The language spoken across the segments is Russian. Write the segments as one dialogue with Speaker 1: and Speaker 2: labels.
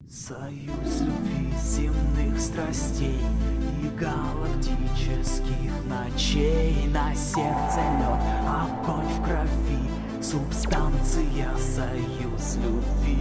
Speaker 1: Союз любви, земных страстей и галактических ночей. На сердце лед, огонь в крови, субстанция, союз любви.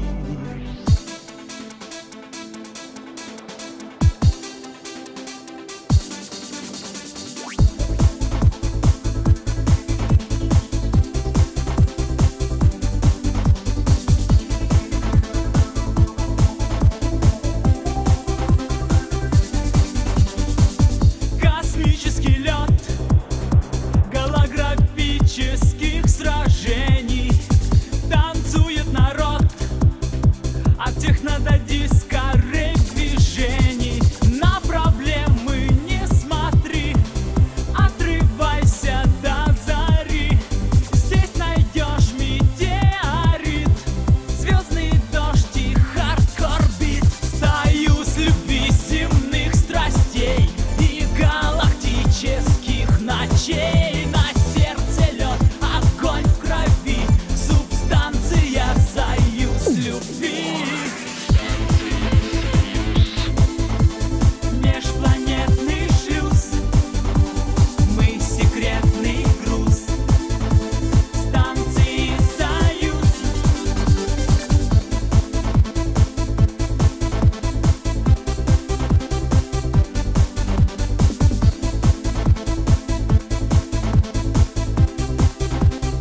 Speaker 2: Космический лед голографических сражений. Танцует народ от техно до диска, рэп движений. На проблемы не смотри, отрывайся до зари. Здесь найдешь метеорит, звездный дождь и хардкор бит. Союз любви, земных страстей и галактических ночей. На сердце лед, огонь в крови, субстанция, союз любви. Межпланетный шлюз, мы секретный груз станции «Союз».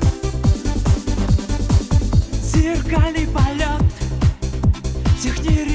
Speaker 2: Зеркальный полет, технери